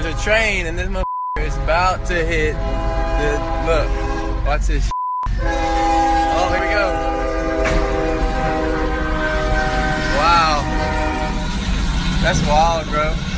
there's a train, and this motherfucker is about to hit the, look, watch this. Oh, here we go. Wow. That's wild, bro.